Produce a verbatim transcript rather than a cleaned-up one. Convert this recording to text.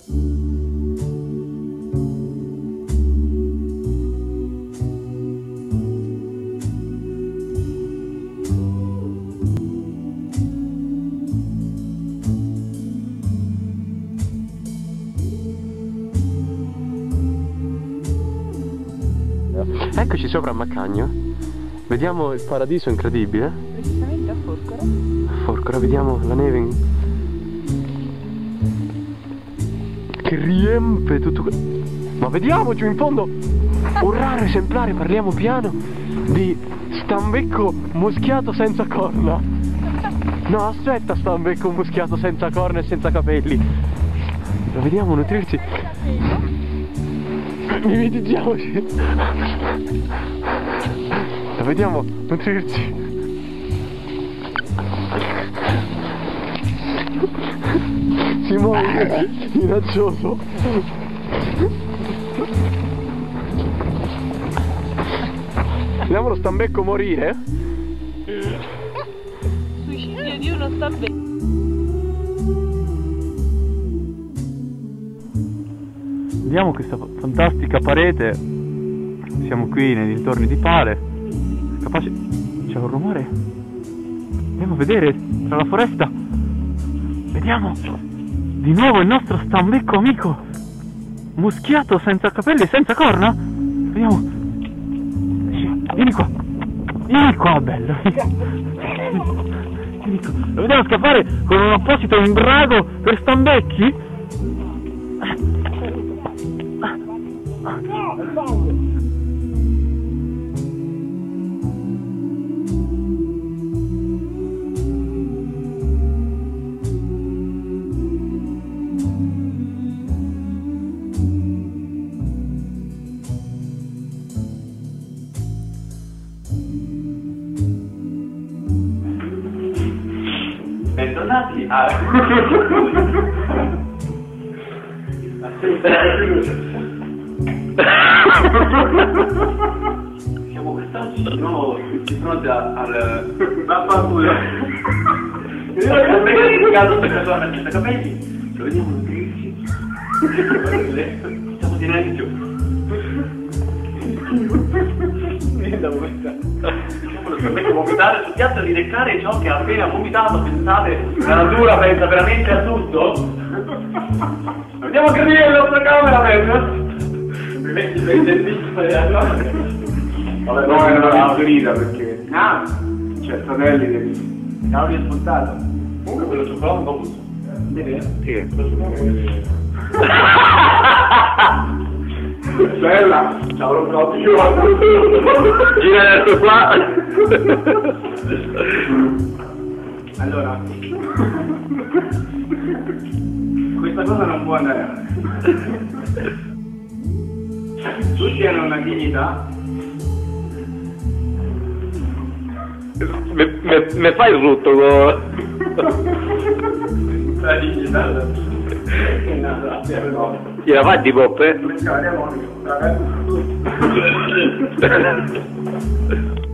Eccoci sopra a Macagno, vediamo il paradiso incredibile. Precisamente a Forcora. A Forcora, vediamo la neve in... che riempie tutto. Ma vediamo giù in fondo un raro esemplare, parliamo piano, di stambecco muschiato senza corna. No, aspetta, stambecco muschiato senza corna e senza capelli. Lo vediamo nutrirsi. Mimetizziamoci. Lo vediamo nutrirsi. Si muove minaccioso. Vediamo lo stambecco morire. Suicidio di uno stambecco. Vediamo questa fantastica parete. Siamo qui nei dintorni di Pale. Capace... c'è un rumore. Andiamo a vedere tra la foresta. Vediamo di nuovo il nostro stambecco amico muschiato senza capelli e senza corna. Vediamo. Vieni qua. Vieni qua, bello. Vieni qua. Lo vediamo scappare con un apposito imbrago per stambecchi. Bentornati a... Siamo quest'oggi no, di fronte al... Vaffanculo! Il caso per persona senza capelli, lo vediamo nutrirsi. Siamo di Renzo. Niente, diciamo lo scambio vomitare sul piatto e rileccare ciò che ha appena vomitato. Pensate, la natura pensa veramente a tutto? Andiamo a capire la nostra camera, vero? Mi metti per intendissimo di allora. Vabbè, no, non l'ho finita perché... Ah! C'è fratelli che... Cavolo è spuntato. Comunque quello cioccolato non lo uso. Vedi? Sì. Bella! Ciao, proprio io! Gira adesso qua! Allora... Questa cosa non può andare avanti. Tutti hanno una dignità. Mi fai il rutto con... La dignità è nata no. Gliela fai di coppe? Come si chiama?